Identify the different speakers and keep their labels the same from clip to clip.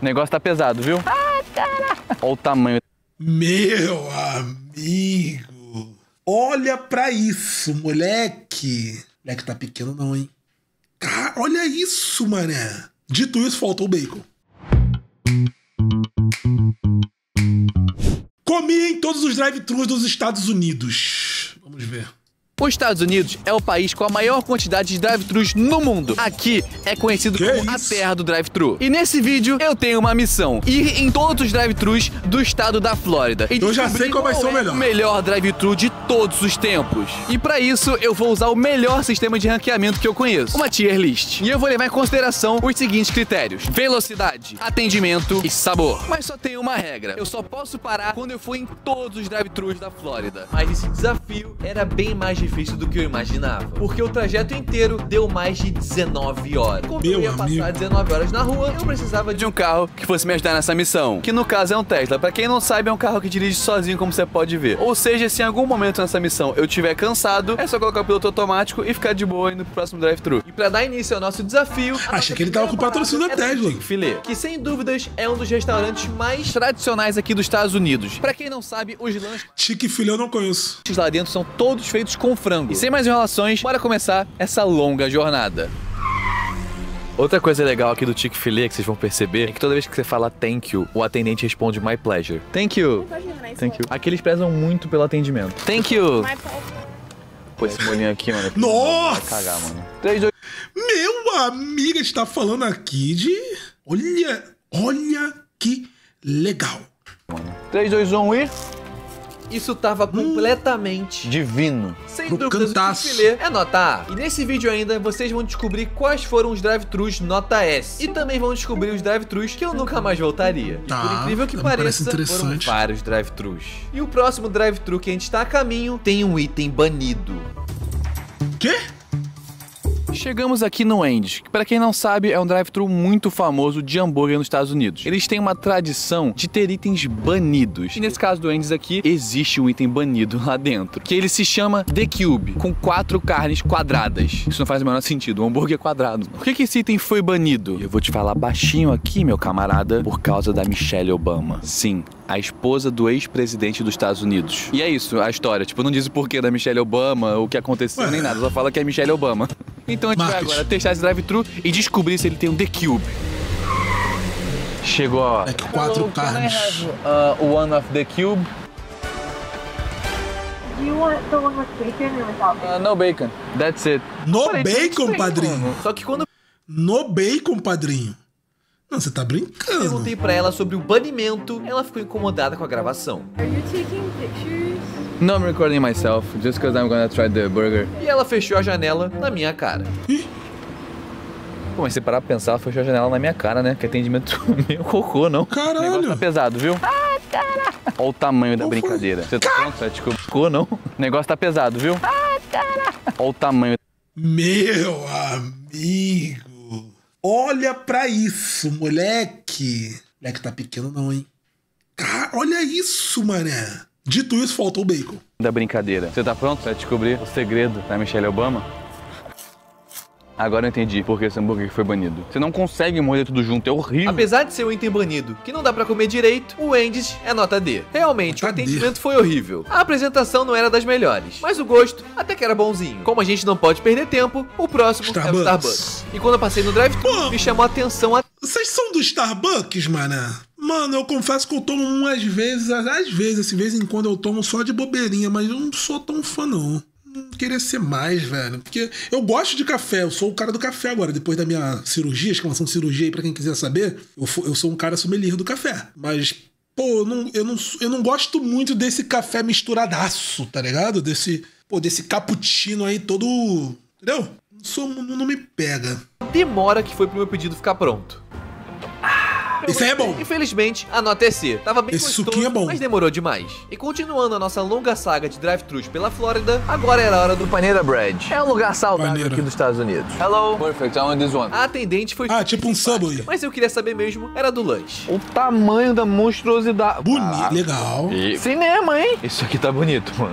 Speaker 1: O negócio tá pesado, viu? Ah, cara! Olha o tamanho.
Speaker 2: Meu amigo. Olha pra isso, moleque. Moleque tá pequeno não, hein? Cara, olha isso, mané. Dito isso, faltou o bacon. Comi em todos os drive-thrus dos Estados Unidos. Vamos ver.
Speaker 1: Os Estados Unidos é o país com a maior quantidade de drive-thrus no mundo. Aqui é conhecido como a terra do drive-thru. E nesse vídeo eu tenho uma missão: ir em todos os drive-thrus do estado da Flórida. E
Speaker 2: eu já sei qual vai ser o melhor.
Speaker 1: O melhor drive-thru de todos os tempos. E pra isso eu vou usar o melhor sistema de ranqueamento que eu conheço, uma tier list. E eu vou levar em consideração os seguintes critérios: velocidade, atendimento e sabor. Mas só tem uma regra: eu só posso parar quando eu for em todos os drive-thrus da Flórida. Mas esse desafio era bem mais difícil do que eu imaginava, porque o trajeto inteiro deu mais de 19 horas. Como eu ia passar 19 horas na rua, eu precisava de um carro que fosse me ajudar nessa missão, que no caso é um Tesla. Pra quem não sabe, é um carro que dirige sozinho, como você pode ver. Ou seja, se em algum momento nessa missão eu estiver cansado, é só colocar o piloto automático e ficar de boa indo pro próximo drive-thru. E pra dar início ao nosso desafio,
Speaker 2: achei que ele tava com o patrocínio da Tesla.
Speaker 1: Chick-fil-A, que sem dúvidas é um dos restaurantes mais tradicionais aqui dos Estados Unidos. Pra quem não sabe, os lanches
Speaker 2: Chick-fil-A eu não conheço.
Speaker 1: Lá dentro são todos feitos com frango. E sem mais enrolações, bora começar essa longa jornada. Outra coisa legal aqui do Chick-fil-A que vocês vão perceber é que toda vez que você fala thank you, o atendente responde my pleasure. Thank you. Thank you. Aqui eles prezam muito pelo atendimento. Thank you. Pô, esse molhinho aqui, mano.
Speaker 2: Nossa!
Speaker 1: Vai cagar, mano. 3, 2...
Speaker 2: Meu amigo está falando aqui de... Olha que legal.
Speaker 1: 3, 2, 1 e... Isso tava completamente divino. Sem dúvidas, o Chick-fil-A é nota A. E nesse vídeo ainda, vocês vão descobrir quais foram os drive-thrus nota S. E também vão descobrir os drive-thrus que eu nunca mais voltaria. E por incrível que pareça, foram vários drive-thrus. E o próximo drive-thru que a gente está a caminho tem um item banido.
Speaker 2: Quê?
Speaker 1: Chegamos aqui no Wendy's, que pra quem não sabe é um drive-thru muito famoso de hambúrguer nos Estados Unidos. Eles têm uma tradição de ter itens banidos. E nesse caso do Wendy's aqui, existe um item banido lá dentro, que ele se chama The Cube, com 4 carnes quadradas. Isso não faz o menor sentido, um hambúrguer é quadrado. Por que esse item foi banido? Eu vou te falar baixinho aqui, meu camarada, por causa da Michelle Obama. Sim, a esposa do ex-presidente dos Estados Unidos. E é isso, a história. Tipo, não diz o porquê da Michelle Obama, o que aconteceu, nem nada. Só fala que é Michelle Obama. Então a gente vai agora testar esse drive-thru e descobrir se ele tem um The Cube. Chegou, ó.
Speaker 2: É que 4 carnes.
Speaker 1: One of The Cube.
Speaker 3: Do you want the one with bacon or without bacon?
Speaker 1: No bacon. That's it.
Speaker 2: No bacon, padrinho?
Speaker 1: Só que quando
Speaker 2: No bacon, padrinho? Não, você tá brincando.
Speaker 1: eu perguntei pra ela sobre o banimento, ela ficou incomodada com a gravação.
Speaker 3: Are you taking pictures?
Speaker 1: No, I'm recording myself, just because I'm gonna try the burger. E ela fechou a janela na minha cara.
Speaker 2: Ih.
Speaker 1: Pô, mas se parar pra pensar, ela fechou a janela na minha cara, né? Que atendimento meio cocô, não?
Speaker 2: Caralho.
Speaker 1: O negócio tá pesado, viu? Ah, cara! Olha o tamanho da brincadeira. Você tá pronto? Você desculpa, não? O negócio tá pesado, viu? Ah, cara! Olha o tamanho.
Speaker 2: Meu amigo. Olha pra isso, moleque. Moleque tá pequeno não, hein? Cara, olha isso, mané. Dito isso, faltou o bacon.
Speaker 1: Da brincadeira. Você tá pronto pra descobrir o segredo da Michelle Obama? Agora eu entendi por que esse hambúrguer foi banido. Você não consegue morder tudo junto, é horrível. Apesar de ser um item banido que não dá pra comer direito, o Wendy's é nota D. Realmente, o atendimento foi horrível. A apresentação não era das melhores, mas o gosto até que era bonzinho. Como a gente não pode perder tempo, o próximo é o Starbucks. E quando eu passei no drive-thru, me chamou a atenção a...
Speaker 2: Vocês são do Starbucks, mané? Mano, eu confesso que eu tomo umas vezes, de vez em quando eu tomo só de bobeirinha, mas eu não sou tão fã, não. Não queria ser mais, velho. Porque eu gosto de café, eu sou o cara do café agora. Depois da minha cirurgia, exclamação cirurgia aí pra quem quiser saber, eu sou um cara sommelier do café. Mas, pô, eu não gosto muito desse café misturadaço, tá ligado? Desse cappuccino aí todo... Entendeu? Não me pega.
Speaker 1: Demora que foi pro meu pedido ficar pronto.
Speaker 2: Isso aí é bom.
Speaker 1: Infelizmente, a nota é C. Tava bem
Speaker 2: Esse
Speaker 1: gostoso,
Speaker 2: suquinho é bom.
Speaker 1: mas demorou demais. E continuando a nossa longa saga de drive-thrus pela Flórida, agora era a hora do Panera Bread. É um lugar saudável aqui dos Estados Unidos. Hello. Perfect, I want this one. A atendente foi...
Speaker 2: tipo um Subway.
Speaker 1: Mas eu queria saber mesmo, era do lanche. O tamanho da monstruosidade.
Speaker 2: Bonito, legal.
Speaker 1: Cinema, hein? Isso aqui tá bonito, mano.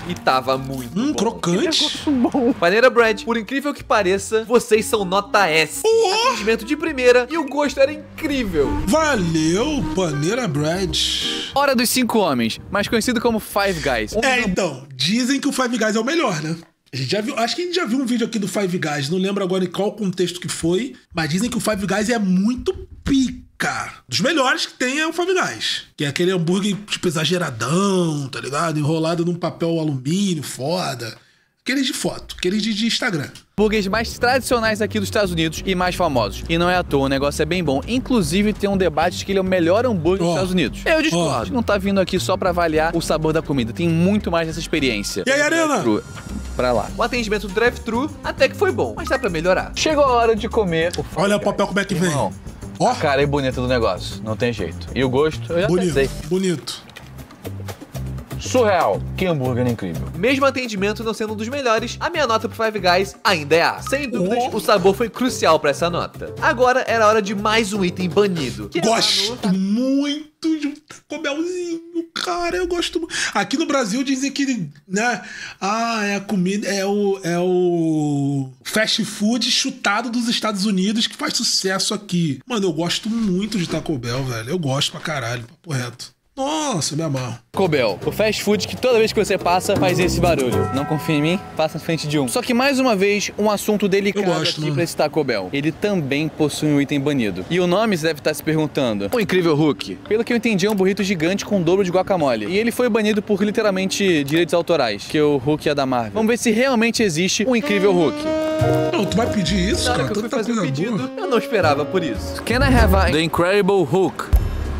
Speaker 1: e tava muito bom.
Speaker 2: Crocante.
Speaker 1: Panera Bread, por incrível que pareça, vocês são nota S. Atendimento de primeira e o gosto era incrível.
Speaker 2: Valeu, Panera Bread.
Speaker 1: Hora dos 5 homens, mais conhecido como Five Guys.
Speaker 2: Então, dizem que o Five Guys é o melhor, né? A gente já viu, acho que a gente já viu um vídeo aqui do Five Guys, não lembro agora em qual contexto que foi, mas dizem que o Five Guys é muito pica. Dos melhores que tem é o Five Guys, que é aquele hambúrguer tipo exageradão, tá ligado? Enrolado num papel alumínio, foda. Aqueles de foto, aqueles de Instagram.
Speaker 1: Hambúrgueres mais tradicionais aqui dos Estados Unidos e mais famosos. E não é à toa, o negócio é bem bom. Inclusive, tem um debate de que ele é o melhor hambúrguer dos Estados Unidos. Eu discordo. Não tá vindo aqui só pra avaliar o sabor da comida. Tem muito mais nessa experiência.
Speaker 2: E aí, Arena?
Speaker 1: Pra lá. O atendimento do drive-thru até que foi bom, mas dá pra melhorar. Chegou a hora de comer.
Speaker 2: Olha o papel como é que vem.
Speaker 1: Ó, a cara é bonita do negócio. Não tem jeito. E o gosto, eu já pensei.
Speaker 2: Bonito.
Speaker 1: Surreal. Que hambúrguer incrível. Mesmo atendimento não sendo um dos melhores, a minha nota pro Five Guys ainda é A. Sem dúvidas, o sabor foi crucial pra essa nota. Agora era hora de mais um item banido.
Speaker 2: Gosto muito de um Taco Bellzinho, cara. Eu gosto muito. Aqui no Brasil dizem que, né? É a comida, é o fast food chutado dos Estados Unidos que faz sucesso aqui. Mano, eu gosto muito de Taco Bell, velho. Eu gosto pra caralho, papo reto. Nossa, me amarro.
Speaker 1: Taco Bell, o fast food que toda vez que você passa faz esse barulho. Não confia em mim? Passa na frente de um. Só que mais uma vez, um assunto delicado aqui pra esse Taco Bell. Ele também possui um item banido. E o nome você deve estar se perguntando. O incrível Hulk. Pelo que eu entendi, é um burrito gigante com o dobro de guacamole. E ele foi banido por literalmente direitos autorais, que o Hulk é da Marvel. Vamos ver se realmente existe um incrível Hulk.
Speaker 2: Não, tu vai pedir isso, cara?
Speaker 1: Que eu fui fazer um pedido, eu não esperava por isso. Can I have the Incredible Hulk?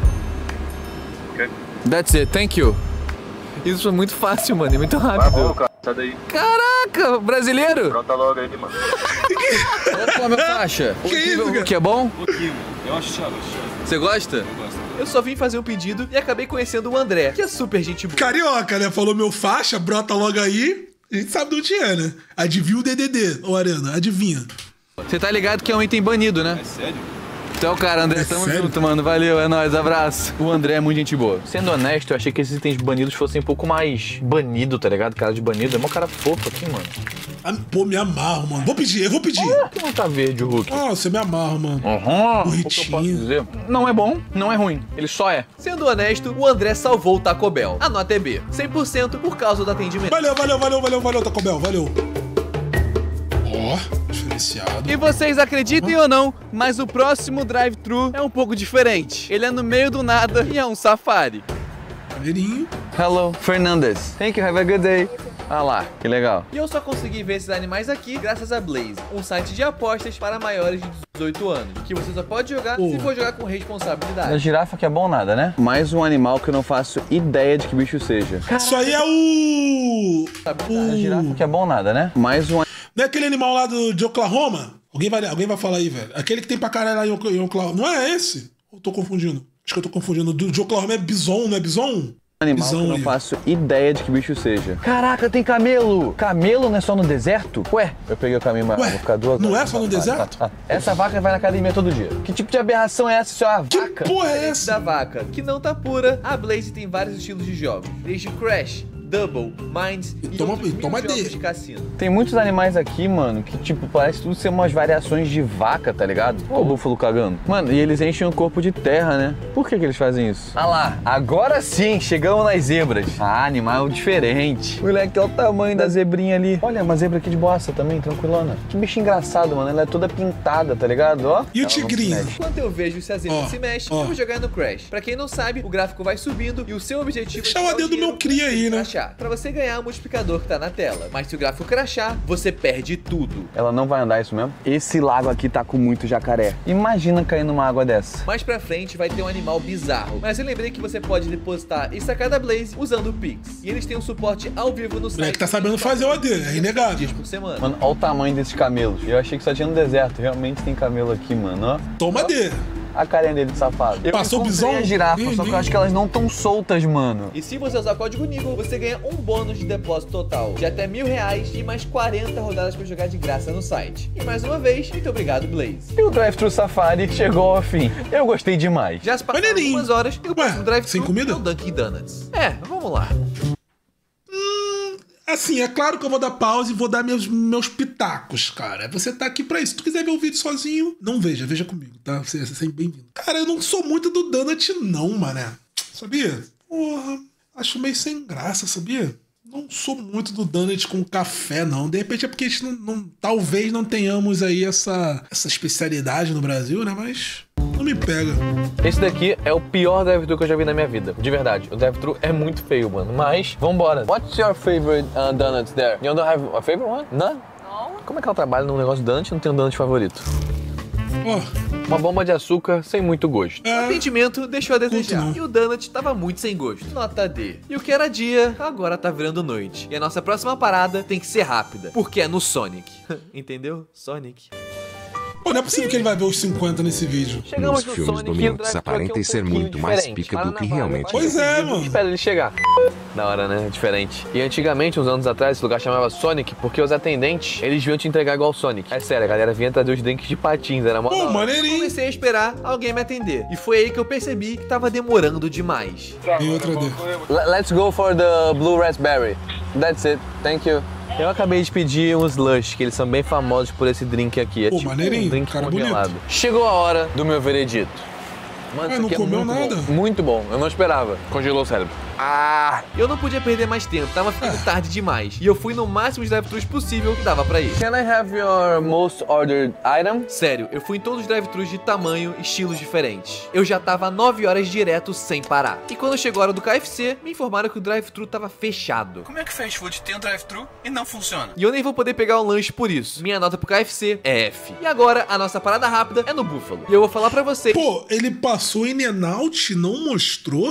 Speaker 1: That's it, thank you. Isso foi muito fácil, mano, e muito rápido.
Speaker 4: Vai, cara, sai daí.
Speaker 1: Caraca, brasileiro!
Speaker 4: Pronta logo aí, mano.
Speaker 1: Olha só a minha faixa.
Speaker 2: Que isso, cara?
Speaker 1: Que é bom?
Speaker 4: Pouquinho. Eu acho chato.
Speaker 1: Você gosta?
Speaker 4: Eu gosto.
Speaker 1: Eu só vim fazer um pedido e acabei conhecendo o André, que é super gente boa.
Speaker 2: Carioca, né? Falou meu faixa, brota logo aí. A gente sabe de onde é, né? Adivinha o DDD, ô Arena, adivinha.
Speaker 1: Você tá ligado que é um item banido, né?
Speaker 4: É sério?
Speaker 1: Então, cara, André, tamo junto, mano. Valeu, é nóis, abraço. O André é muito gente boa. Sendo honesto, eu achei que esses itens banidos fossem um pouco mais banido, tá ligado? Cara de banido. É mó cara fofo aqui, mano.
Speaker 2: Pô, me amarro, mano. Eu vou pedir.
Speaker 1: Por que não tá verde o Hulk?
Speaker 2: Nossa, me amarro, mano.
Speaker 1: Burritinho. Não é bom, não é ruim. Ele só é. Sendo honesto, o André salvou o Taco Bell. A nota é B. 100% por causa do atendimento.
Speaker 2: Valeu, Taco Bell, valeu. Diferenciado.
Speaker 1: E vocês acreditem ou não, mas o próximo drive-thru é um pouco diferente. Ele é no meio do nada e é um safari.
Speaker 2: Maneirinho.
Speaker 1: Hello, Fernandez. Thank you, have a good day. Ah lá, que legal. E eu só consegui ver esses animais aqui graças a Blaze, um site de apostas para maiores de 18 anos, que você só pode jogar se for jogar com responsabilidade. A girafa que é bom nada, né? Mais um animal que eu não faço ideia de que bicho seja.
Speaker 2: Isso aí é o...
Speaker 1: A girafa que é bom nada, né? Mais um...
Speaker 2: Não é aquele animal lá de Oklahoma? Alguém vai falar aí, velho. Aquele que tem pra caralho lá em Oklahoma. Não é esse? Eu tô confundindo. Acho que eu tô confundindo. De Oklahoma é bison, não é bison?
Speaker 1: Animal
Speaker 2: Bison,
Speaker 1: que eu não faço ideia de que bicho seja. Caraca, tem camelo! Camelo não é só no deserto? Ué, eu peguei o caminho, mas vou ficar 2 horas.
Speaker 2: Não é só no deserto?
Speaker 1: Essa vaca vai na academia todo dia. Que tipo de aberração é essa, isso é uma vaca?
Speaker 2: Que porra é essa?
Speaker 1: Da vaca, que não tá pura, a Blaze tem vários estilos de jogos. Desde Crash, Double, Mines e outros mil jogos de cassino. Tem muitos animais aqui, mano, que tipo, parece tudo ser umas variações de vaca, tá ligado? Ó o búfalo cagando. Mano, e eles enchem o corpo de terra, né? Por que eles fazem isso? Ah lá, agora sim, chegamos nas zebras. Ah, animal diferente. Moleque, olha o tamanho da zebrinha ali. Olha, uma zebra aqui de bossa também, tranquilona. Que bicho engraçado, mano, ela é toda pintada, tá ligado? Ó.
Speaker 2: E o tigrinho?
Speaker 1: Enquanto eu vejo se a zebra se mexe, eu vou jogar no Crash. Pra quem não sabe, o gráfico vai subindo e o seu objetivo
Speaker 2: deixa o dedo do meu cria aí, né?
Speaker 1: Pra você ganhar o multiplicador que tá na tela. Mas se o gráfico crashar, você perde tudo. Ela não vai andar, isso mesmo? Esse lago aqui tá com muito jacaré. Imagina cair numa água dessa. Mais pra frente vai ter um animal bizarro. Mas eu lembrei que você pode depositar e sacar da Blaze usando o Pix. E eles têm um suporte ao vivo no site.
Speaker 2: É que tá sabendo fazer o AD, é inegável.
Speaker 1: Dias por semana. Mano, olha o tamanho desses camelos. Eu achei que só tinha no deserto. Realmente tem camelo aqui, mano. Ó.
Speaker 2: Toma D.
Speaker 1: A carinha dele de safado.
Speaker 2: Passou o bison?
Speaker 1: A girafa, só que eu acho que elas não estão soltas, mano. E se você usar o código NIGO, você ganha um bônus de depósito total de até R$1.000 e mais 40 rodadas pra jogar de graça no site. E mais uma vez, muito obrigado, Blaze. E o Drive-Thru Safari chegou ao fim. Eu gostei demais. Já se passaram algumas horas e o próximo Drive-Thru
Speaker 2: sem comida?
Speaker 1: é o Dunkin' Donuts. Vamos lá.
Speaker 2: Assim, é claro que eu vou dar pausa e vou dar meus pitacos, cara. Você tá aqui pra isso. Se tu quiser ver o vídeo sozinho, não veja comigo, tá? Você é sempre bem-vindo. Cara, eu não sou muito do donut, não, mané. Sabia? Porra, acho meio sem graça, sabia? Não sou muito do donut com café, não. De repente é porque a gente talvez não tenhamos aí essa especialidade no Brasil, né? Mas não me pega.
Speaker 5: Esse daqui é o pior drive-thru que eu já vi na minha vida. De verdade. O drive-thru é muito feio, mano. Mas, vambora. What's your favorite donuts there? You don't have a favorite one? None?
Speaker 3: No.
Speaker 5: Como é que ela trabalha num negócio de donut e não tem um donut favorito?
Speaker 2: Ó,
Speaker 5: Uma bomba de açúcar sem muito gosto.
Speaker 1: O atendimento deixou a desejar.
Speaker 2: Curto não.
Speaker 1: E o donut tava muito sem gosto. Nota D. E o que era dia, agora tá virando noite. E a nossa próxima parada tem que ser rápida. Porque é no Sonic. Entendeu? Sonic.
Speaker 2: pô, não é possível que ele vai ver os 50 nesse vídeo.
Speaker 5: Chegamos
Speaker 6: Nos
Speaker 5: no
Speaker 6: filmes
Speaker 5: Sonic,
Speaker 6: dominantes
Speaker 5: o drive-thru aqui
Speaker 6: aparentem
Speaker 5: é um
Speaker 6: ser
Speaker 5: pouquinho
Speaker 6: muito mais
Speaker 5: diferente.
Speaker 6: pica do
Speaker 5: Para
Speaker 6: que
Speaker 5: na
Speaker 6: realmente
Speaker 5: vaga,
Speaker 2: Pois é, mano.
Speaker 5: Espera ele chegar. Da hora, né? Diferente. E antigamente, uns anos atrás, esse lugar chamava Sonic porque os atendentes, eles vinham te entregar igual o Sonic. É sério, a galera vinha trazer os drinks de patins, era mó da
Speaker 2: Pô,
Speaker 5: hora.
Speaker 2: maneirinho.
Speaker 1: Comecei a esperar alguém me atender. E foi aí que eu percebi que tava demorando demais.
Speaker 2: Tem outra D.
Speaker 5: Let's go for the Blue Raspberry. That's it. Thank you. Eu acabei de pedir uns Slush, que eles são bem famosos por esse drink aqui. É
Speaker 2: Pô,
Speaker 5: tipo
Speaker 2: maneirinho,
Speaker 5: um drink
Speaker 2: cara
Speaker 5: congelado. Chegou a hora do meu veredito. Mano, isso
Speaker 2: não
Speaker 5: aqui é
Speaker 2: comeu
Speaker 5: muito
Speaker 2: nada?
Speaker 5: bom. Muito bom. Eu não esperava. Congelou o cérebro. Ah!
Speaker 1: Eu não podia perder mais tempo, tava ficando tarde demais. E eu fui no máximo de drive-thrus possível que dava pra ir.
Speaker 5: Can I have your most ordered item?
Speaker 1: Sério, eu fui em todos os drive-thrus de tamanho e estilos diferentes. Eu já tava 9 horas direto sem parar. E quando chegou a hora do KFC, me informaram que o drive-thru tava fechado.
Speaker 7: Como é que fast food tem um drive-thru e não funciona?
Speaker 1: E eu nem vou poder pegar um lanche por isso. Minha nota pro KFC é F. E agora, a nossa parada rápida é no Buffalo. E eu vou falar pra vocês
Speaker 2: Pô, ele passou em In-N-Out e não mostrou?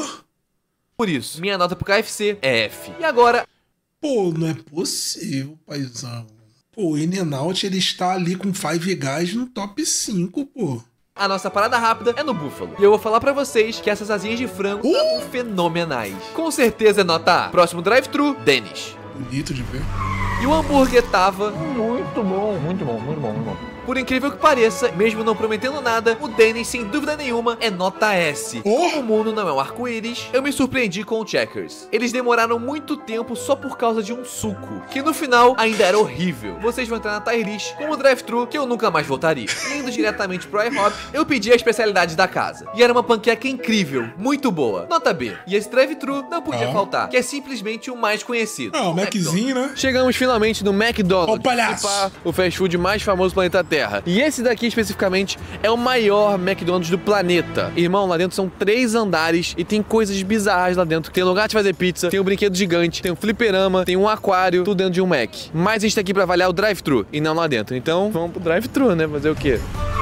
Speaker 1: por isso. Minha nota pro KFC é F. E agora,
Speaker 2: Pô, não é possível, paizão. Pô, o In-N-Out, ele está ali com Five Guys no top 5, pô.
Speaker 1: a nossa parada rápida é no Buffalo. E eu vou falar pra vocês que essas asinhas de frango estavam fenomenais. Com certeza é nota A. Próximo drive-thru, Dennis.
Speaker 2: Bonito de ver.
Speaker 1: E o hambúrguer tava...
Speaker 5: Muito bom, muito bom, muito bom, muito bom.
Speaker 1: Por incrível que pareça, mesmo não prometendo nada, o Dennis, sem dúvida nenhuma, é nota S. Como o mundo não é um arco-íris, eu me surpreendi com o Checkers. Eles demoraram muito tempo só por causa de um suco, que no final ainda era horrível. Vocês vão entrar na tier list com o drive-thru que eu nunca mais voltaria. Indo diretamente pro IHOP, eu pedi a especialidade da casa. E era uma panqueca incrível, muito boa. Nota B. E esse drive-thru não podia faltar, que é simplesmente o mais conhecido.
Speaker 2: Ah, o Maczinho, né?
Speaker 5: Chegamos finalmente no McDonald's.
Speaker 2: Ó o palhaço.
Speaker 5: O fast food mais famoso do planeta Terra. E esse daqui especificamente é o maior McDonald's do planeta. Irmão, lá dentro são 3 andares e tem coisas bizarras lá dentro. Tem lugar de fazer pizza, tem um brinquedo gigante, tem um fliperama, tem um aquário, tudo dentro de um Mac. Mas a gente tá aqui pra avaliar o drive-thru e não lá dentro. Então, vamos pro drive-thru, né? Fazer o quê?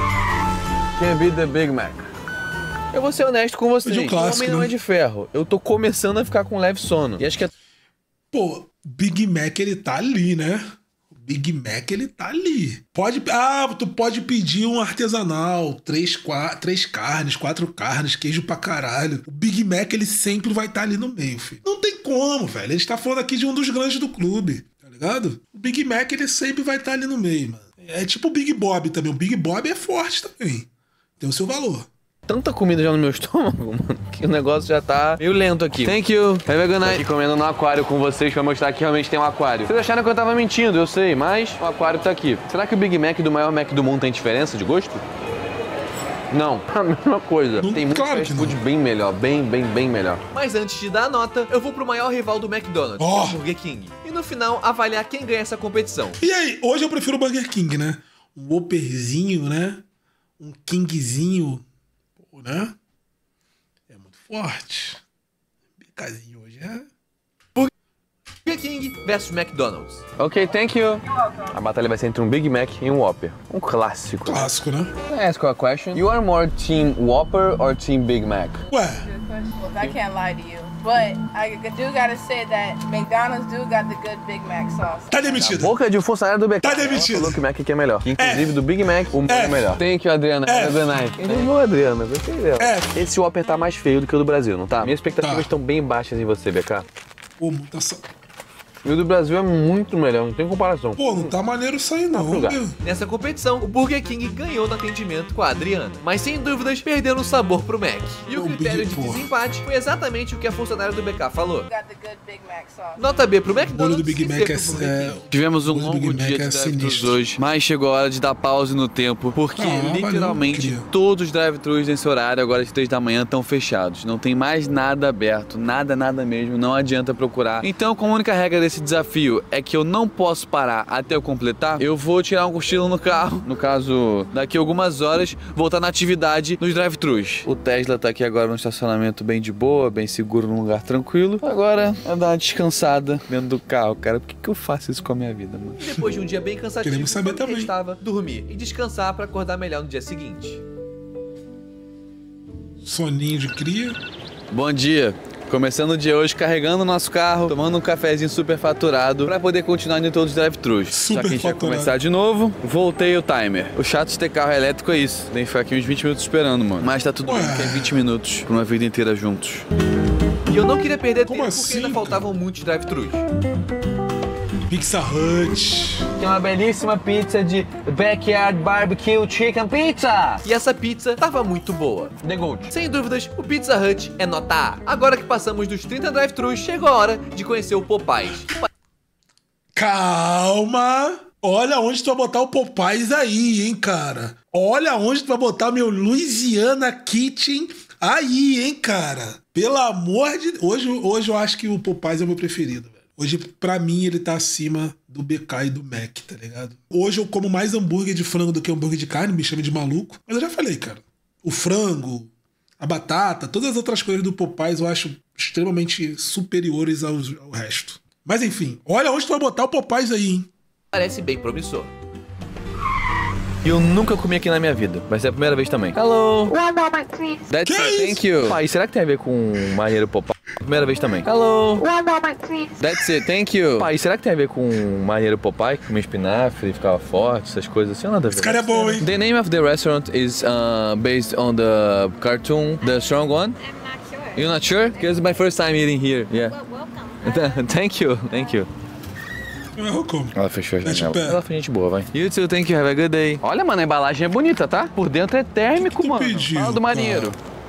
Speaker 5: Can be the Big Mac. Eu vou ser honesto com vocês.
Speaker 2: Um clássico,
Speaker 5: Homem não
Speaker 2: né?
Speaker 5: é de ferro. Eu tô começando a ficar com leve sono. E acho que é
Speaker 2: Pô, Big Mac, ele tá ali, né? O Big Mac, ele tá ali. Tu pode pedir um artesanal, 3 carnes, 4 carnes, queijo pra caralho. O Big Mac, ele sempre vai estar ali no meio, filho. Não tem como, velho. A gente tá falando aqui de um dos grandes do clube, tá ligado? O Big Mac, ele sempre vai estar ali no meio, mano. É tipo o Big Bob também. O Big Bob é forte também. Tem o seu valor.
Speaker 5: tanta comida já no meu estômago, mano, que o negócio já tá meio lento aqui. Thank you. Have a good night. Tô aqui comendo no aquário com vocês pra mostrar que realmente tem um aquário. Vocês acharam que eu tava mentindo, eu sei, mas o aquário tá aqui. Será que o Big Mac do maior Mac do mundo tem diferença de gosto? Não, a mesma coisa. Tem muito
Speaker 2: claro
Speaker 5: fast
Speaker 2: que
Speaker 5: food
Speaker 2: não.
Speaker 5: bem melhor, bem melhor.
Speaker 1: Mas antes de dar a nota, eu vou pro maior rival do McDonald's,
Speaker 2: Ó.
Speaker 1: o Burger King. E no final, avaliar quem ganha essa competição.
Speaker 2: E aí, hoje eu prefiro o Burger King, né? Um Whopperzinho, né? Um Kingzinho, pô, né? É muito forte. Bicazinho hoje é...
Speaker 1: Burger King versus McDonald's.
Speaker 5: Ok, thank you. A batalha vai ser entre um Big Mac e um Whopper. Um clássico.
Speaker 2: Clássico, né?
Speaker 5: Can I ask you a question? You are more team Whopper or team Big Mac?
Speaker 2: Ué,
Speaker 3: I can't lie to you. But I do gotta say that McDonald's do got the good Big Mac sauce.
Speaker 2: tá demitido.
Speaker 5: Boca de um funcionário do BK.
Speaker 2: Tá demitido.
Speaker 5: Ela falou que o Mac aqui é melhor. Que, inclusive, do Big Mac, o é melhor. Thank you, Adriana.
Speaker 2: É.
Speaker 5: Have a good night. Entendeu, Adriana? Gostei dela.
Speaker 2: É.
Speaker 5: Esse Whopper tá mais feio do que o do Brasil, não tá? Minhas expectativas
Speaker 2: Tá.
Speaker 5: estão bem baixas em você, BK.
Speaker 2: Pô, mutação.
Speaker 5: E o do Brasil é muito melhor, não tem comparação.
Speaker 2: Pô, não tá maneiro isso aí não,
Speaker 5: lugar.
Speaker 2: meu.
Speaker 1: Nessa competição, o Burger King ganhou no atendimento com a Adriana, mas sem dúvidas perdeu no sabor pro Mac. E o
Speaker 2: O
Speaker 1: critério
Speaker 2: Big
Speaker 1: de
Speaker 2: Porra.
Speaker 1: desempate foi exatamente o que a funcionária do BK falou.
Speaker 3: Got the good Big Mac sauce.
Speaker 1: Nota B pro
Speaker 2: O
Speaker 1: McDonald's.
Speaker 2: bolho do Big
Speaker 1: e
Speaker 2: Mac
Speaker 1: C
Speaker 2: é...
Speaker 1: pro Burger King. Tivemos um
Speaker 2: o bolho do
Speaker 1: longo
Speaker 2: Big
Speaker 1: dia
Speaker 2: Mac é
Speaker 1: de drive-thrus
Speaker 2: sinistro.
Speaker 1: hoje, mas chegou a hora de dar pause no tempo, porque
Speaker 2: Valeu,
Speaker 1: literalmente
Speaker 2: queria.
Speaker 1: todos os drive-thrus nesse horário, agora às 3 da manhã, estão fechados. Não tem mais nada aberto, nada mesmo, não adianta procurar. Então, como a única regra desse desafio é que eu não posso parar até eu completar, eu vou tirar um cochilo no carro. No caso, daqui a algumas horas, voltar na atividade nos drive-thrus. O Tesla tá aqui agora no estacionamento bem de boa, bem seguro, num lugar tranquilo. Agora é dar uma descansada dentro do carro, cara. Por que eu faço isso com a minha vida, mano? E depois de um dia bem cansativo,
Speaker 2: Queremos saber
Speaker 1: só me
Speaker 2: também.
Speaker 1: restava dormir e descansar pra acordar melhor no dia seguinte.
Speaker 2: Soninho de cria.
Speaker 1: Bom dia. Começando o dia hoje carregando o nosso carro, tomando um cafezinho super faturado pra poder continuar indo em todos os drive-thrus. Já que a gente vai
Speaker 2: faturado.
Speaker 1: começar de novo, voltei o timer. O chato de ter carro elétrico é isso. Tem que ficar aqui uns 20 minutos esperando, mano. Mas tá tudo bem, que é 20 minutos pra uma vida inteira juntos. E eu não queria perder
Speaker 2: Como
Speaker 1: tempo
Speaker 2: assim,
Speaker 1: porque ainda
Speaker 2: cara?
Speaker 1: faltavam muitos drive-thrus.
Speaker 2: Pizza Hut.
Speaker 5: Tem uma belíssima pizza de Backyard Barbecue Chicken Pizza.
Speaker 1: E essa pizza tava muito boa.
Speaker 5: The Gold.
Speaker 1: Sem dúvidas, o Pizza Hut é nota A. Agora que passamos dos 30 drive-thrus, chegou a hora de conhecer o Popeyes.
Speaker 2: Calma. Olha onde tu vai botar o Popeyes aí, hein, cara. Olha onde tu vai botar meu Louisiana Kitchen aí, hein, cara. Pelo amor de... Hoje eu acho que o Popeyes é o meu preferido, velho. Hoje, pra mim, ele tá acima do BK e do Mac, tá ligado? Hoje eu como mais hambúrguer de frango do que hambúrguer de carne, me chama de maluco. Mas eu já falei, cara. O frango, a batata, todas as outras coisas do Popeyes eu acho extremamente superiores ao resto. Mas enfim, olha onde tu vai botar o Popeyes aí, hein?
Speaker 1: Parece bem promissor.
Speaker 5: E eu nunca comi aqui na minha vida. Vai ser a primeira vez também. Hello.
Speaker 6: One moment, please.
Speaker 1: That's
Speaker 2: Que
Speaker 1: it,
Speaker 2: isso?
Speaker 1: thank you.
Speaker 5: Pai, será que tem a ver com marinheiro Popeye? Primeira vez também. Hello.
Speaker 6: One moment, please.
Speaker 1: That's it, thank you.
Speaker 5: Pai, será que tem a ver com marinheiro Popeye? Que comia espinafre e ficava forte, essas coisas assim? Ou nada a ver?
Speaker 2: Esse cara é bom, hein?
Speaker 1: The name of the restaurant is based on the cartoon, The Strong One.
Speaker 6: I'm not sure.
Speaker 1: You're not sure? Because it's my first time eating here. Yeah.
Speaker 6: Well, welcome.
Speaker 1: Thank you, thank you.
Speaker 2: Eu erro como?
Speaker 1: Ela fechou a
Speaker 2: Mete o
Speaker 1: janela.
Speaker 2: pé.
Speaker 1: Ela foi gente boa, vai. You too, thank you, have a good day. Olha, mano, a embalagem é bonita, tá? Por dentro é térmico,
Speaker 2: que tu
Speaker 1: mano.
Speaker 2: pediu,
Speaker 1: Fala do marinheiro.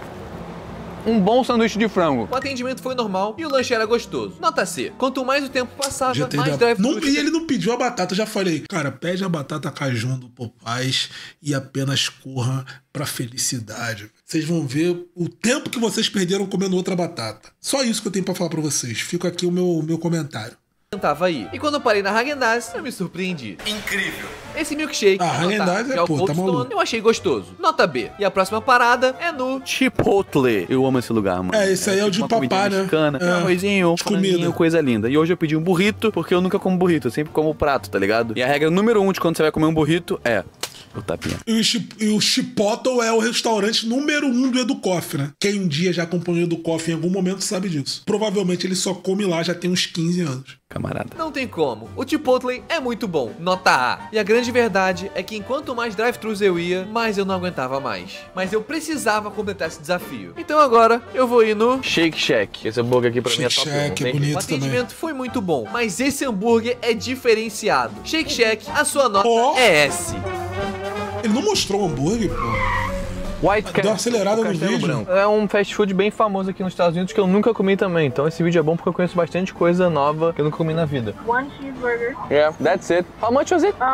Speaker 1: Um bom sanduíche de frango. O atendimento foi normal e o lanche era gostoso. Nota C. Quanto mais o tempo passava,
Speaker 2: Já tem
Speaker 1: mais
Speaker 2: da-
Speaker 1: drive
Speaker 2: Não, e ele não pediu a batata, eu já falei. Cara, pede a batata cajun do Popeyes e apenas corra pra felicidade. Vocês vão ver o tempo que vocês perderam comendo outra batata. Só isso que eu tenho pra falar pra vocês. Fica aqui o meu comentário.
Speaker 1: tava aí. E quando eu parei na Häagen-Dazs, eu me surpreendi.
Speaker 7: Incrível.
Speaker 1: Esse milkshake,
Speaker 2: Ah,
Speaker 1: nota A.
Speaker 2: Häagen-Dazs é,
Speaker 1: Já o
Speaker 2: pô,
Speaker 1: Cold
Speaker 2: tá
Speaker 1: Stone,
Speaker 2: maluco.
Speaker 1: eu achei gostoso. Nota B. E a próxima parada é no
Speaker 5: Chipotle. Eu amo esse lugar, mano.
Speaker 2: É, esse aí é o de
Speaker 5: uma comidinha
Speaker 2: papá, né?
Speaker 5: mexicana,
Speaker 2: É,
Speaker 5: um arrozinho,
Speaker 2: de comida.
Speaker 5: franguinho, coisa linda. E hoje eu pedi um burrito, porque eu nunca como burrito, eu sempre como o prato, tá ligado? E a regra número 1 de quando você vai comer um burrito é o tapinha.
Speaker 2: E o Chipotle é o restaurante número 1 do Educoff, né? Quem um dia já acompanhou o Educoff em algum momento sabe disso. Provavelmente ele só come lá já tem uns 15 anos.
Speaker 5: Camarada.
Speaker 1: Não tem como. O Chipotle é muito bom. Nota A. E a grande verdade é que enquanto mais drive-thrus eu ia, mais eu não aguentava mais. Mas eu precisava completar esse desafio. Então agora eu vou ir no...
Speaker 5: Shake Shack. Esse hambúrguer aqui pra mim é
Speaker 2: Shake
Speaker 5: top.
Speaker 2: Shack é
Speaker 5: Tem-
Speaker 1: O
Speaker 2: bonito também.
Speaker 1: atendimento foi muito bom, mas esse hambúrguer é diferenciado. Shake Shack, a sua nota
Speaker 2: Ó.
Speaker 1: é S.
Speaker 2: Ele não mostrou o hambúrguer, pô.
Speaker 5: White
Speaker 2: Deu uma acelerada no
Speaker 5: Castelo
Speaker 2: vídeo.
Speaker 5: Branco. É um fast food bem famoso aqui nos Estados Unidos que eu nunca comi também. Então esse vídeo é bom porque eu conheço bastante coisa nova que eu nunca comi na vida.
Speaker 6: One cheeseburger,
Speaker 5: Yeah, that's it. How much was it?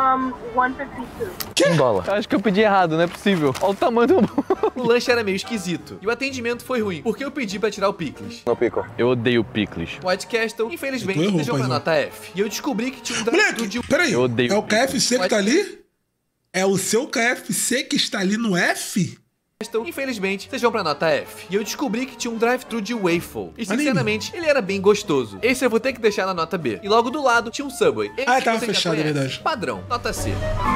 Speaker 6: $1.52.
Speaker 5: Um dólar. Acho que eu pedi errado, não é possível. Olha o tamanho do
Speaker 1: O lanche era meio esquisito. E o atendimento foi ruim, porque eu pedi pra tirar o picles.
Speaker 5: No pickle. Eu odeio picles.
Speaker 1: White Castle, infelizmente,
Speaker 2: Tu errou,
Speaker 1: deixou pra
Speaker 2: paizão.
Speaker 1: nota F. E eu descobri que tinha um drive-thru de...
Speaker 2: Moleque, peraí.
Speaker 5: Eu odeio
Speaker 2: É o
Speaker 5: pizza.
Speaker 2: KFC que tá ali? É o seu KFC que está ali no F?
Speaker 1: Infelizmente, vocês vão pra nota F. E eu descobri que tinha um drive-thru de waffle. E
Speaker 2: Anime.
Speaker 1: sinceramente, ele era bem gostoso. Esse eu vou ter que deixar na nota B. E logo do lado tinha um Subway. Esse
Speaker 2: Ah, tava
Speaker 1: você já
Speaker 2: fechado, é
Speaker 1: conhece.
Speaker 2: verdade.
Speaker 1: Padrão, nota C.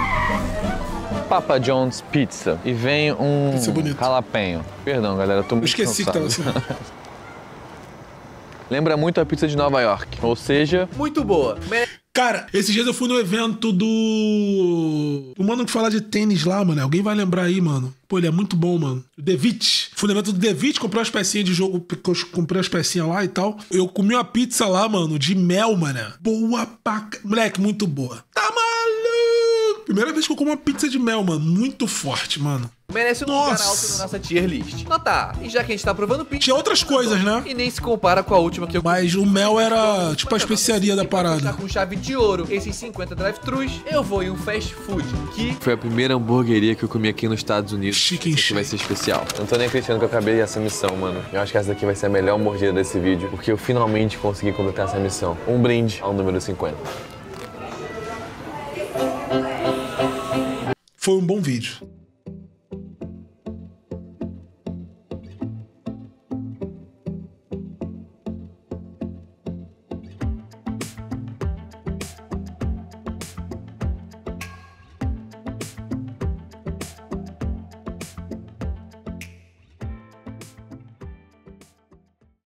Speaker 5: Papa John's Pizza. E vem um
Speaker 2: Pizza bonito.
Speaker 5: jalapeno. Perdão, galera, eu tô
Speaker 2: Eu
Speaker 5: muito
Speaker 2: esqueci que tava
Speaker 5: cansado.
Speaker 2: assim.
Speaker 5: Lembra muito a pizza de Nova York. Ou seja,
Speaker 1: Muito boa.
Speaker 2: Cara, esses dias eu fui no evento do mano que fala de tênis lá, mano. Alguém vai lembrar aí, mano. Pô, ele é muito bom, mano. O Devitt. Fui no evento do Devitt, comprei umas pecinhas de jogo, comprei umas pecinhas lá e tal. Eu comi uma pizza lá, mano, de mel, mano. Boa pra... Moleque, muito boa. Tá maluco? Primeira vez que eu como uma pizza de mel, mano. Muito forte, mano.
Speaker 1: Merece um lugar alto na nossa tier list. Nota. E já que a gente tá provando pizza...
Speaker 2: Tinha outras coisas, né?
Speaker 1: E nem se compara com a última que eu...
Speaker 2: Mas o mel era tipo a especiaria da parada.
Speaker 1: Tá com chave de ouro esses 50 drive-thrus, eu vou em um fast food, que...
Speaker 5: Foi a primeira hamburgueria que eu comi aqui nos Estados Unidos.
Speaker 2: Chicken
Speaker 5: Isso aqui vai
Speaker 2: shake.
Speaker 5: ser especial. Eu não tô nem acreditando que eu acabei essa missão, mano. Eu acho que essa daqui vai ser a melhor mordida desse vídeo, porque eu finalmente consegui completar essa missão. Um brinde ao número 50.
Speaker 2: Foi um bom vídeo.